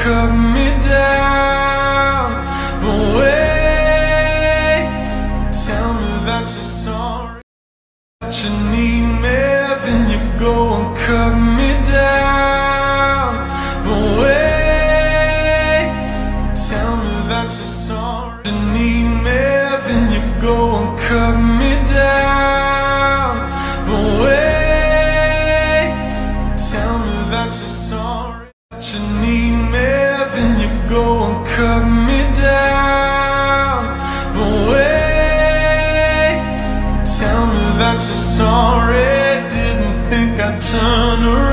cut me down. But wait, tell me that you're sorry, that you need me, then you go and cut me down. But wait, tell me that you're sorry, you need me, then you go and cut me down. But wait, tell me that you're sorry, that you need me, then you go and cut me down. But wait, tell me that you're sorry, didn't think I'd turn around.